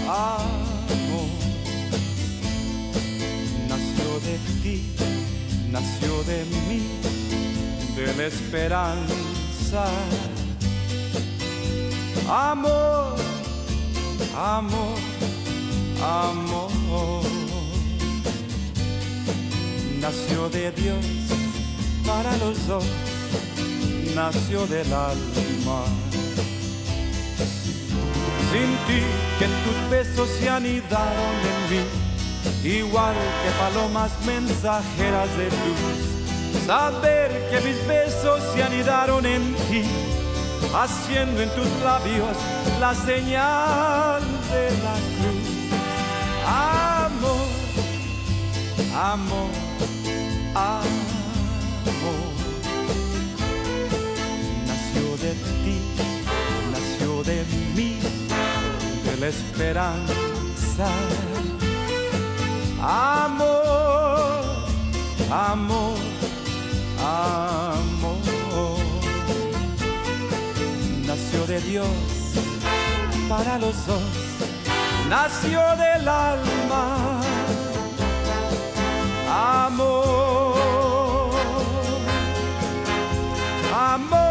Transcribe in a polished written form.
amor. Nació de ti, nació de mí, de la esperanza. Amor, amor, amor. Nació de Dios para los dos, nació del alma. Sin ti, que tus besos se anidaron en mí, igual que palomas mensajeras de luz. Saber que mis besos se anidaron en ti, haciendo en tus labios la señal de la cruz. Amor, amor, amor. Nació de ti, nació de mí, de la esperanza. Amor, amor, amor. Nació de Dios para los dos, nació del alma. Amor, amor.